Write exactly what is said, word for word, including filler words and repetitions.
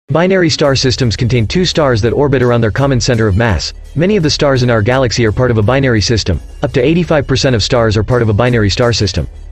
Binary star systems contain two stars that orbit around their common center of mass. Many of the stars in our galaxy are part of a binary system. Up to eighty-five percent of stars are part of a binary star system.